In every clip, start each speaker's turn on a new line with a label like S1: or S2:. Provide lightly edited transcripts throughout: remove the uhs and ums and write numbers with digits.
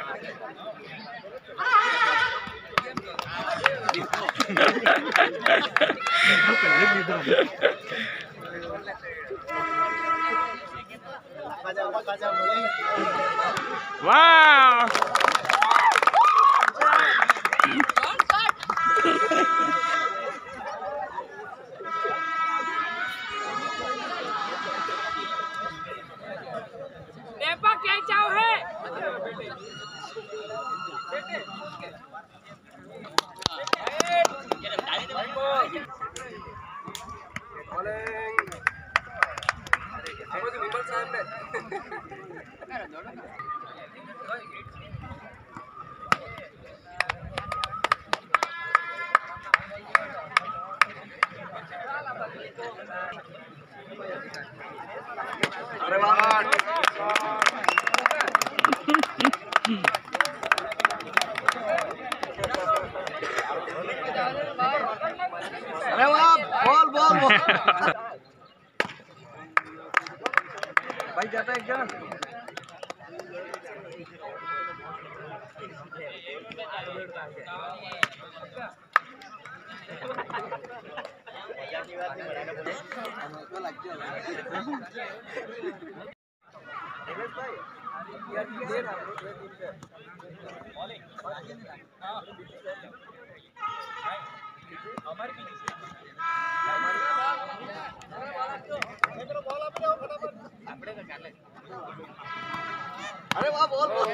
S1: वाह
S2: क्या चाव है
S3: अरे वाह अरे वाह बॉल बॉल बॉल भाई जाता है एक जन अरे वाह बॉल बॉल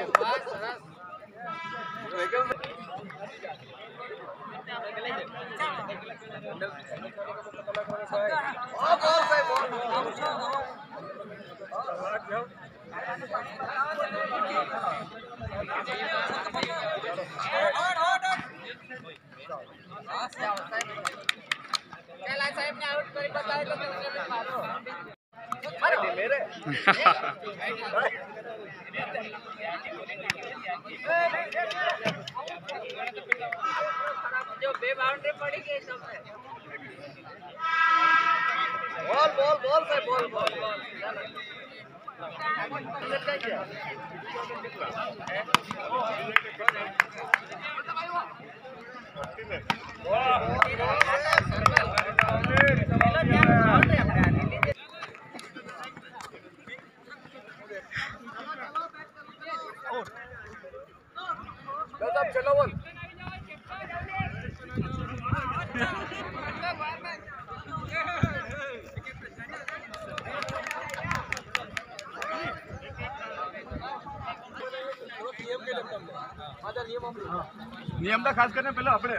S2: जो बे बाउंड्री पड़ी गई सब
S3: बॉल बॉल बॉल से बॉल बॉल चलो बोल नियम खास करने पहले अपने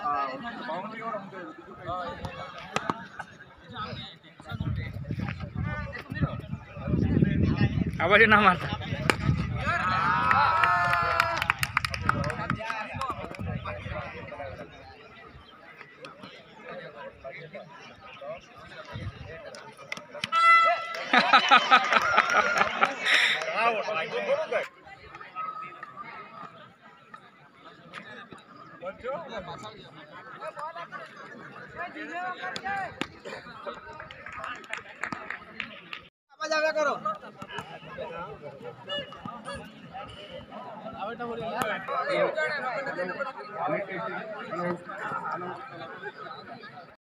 S1: आवाज ना मारता
S3: करो